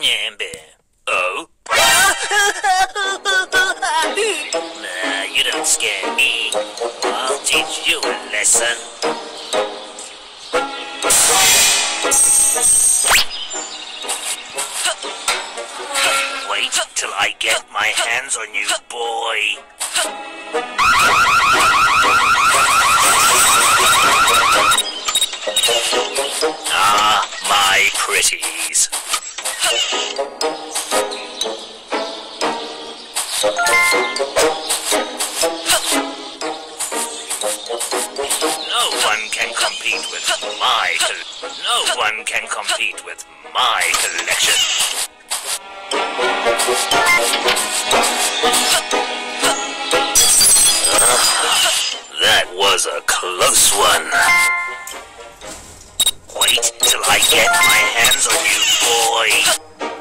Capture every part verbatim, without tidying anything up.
Oh? Nah, you don't scare me. I'll teach you a lesson. Wait till I get my hands on you, boy. Ah, my pretties. No one can compete with my col- No one can compete with my collection. Uh, that was a close one. Wait till I get my hands on you, boy.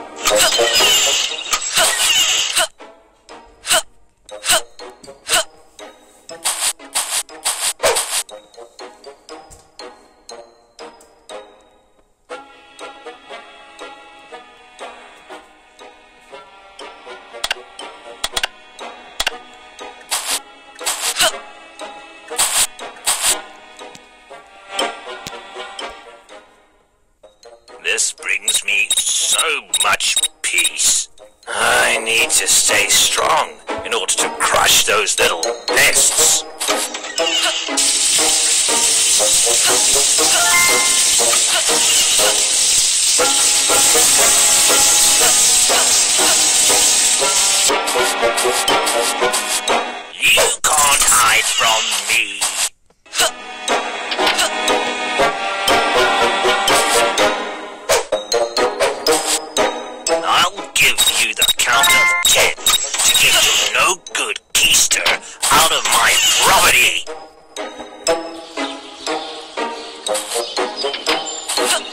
This brings me so much peace. I need to stay strong in order to crush those little pests. You can't hide from me. I'll give you the count of ten to get your no-good keister out of my property.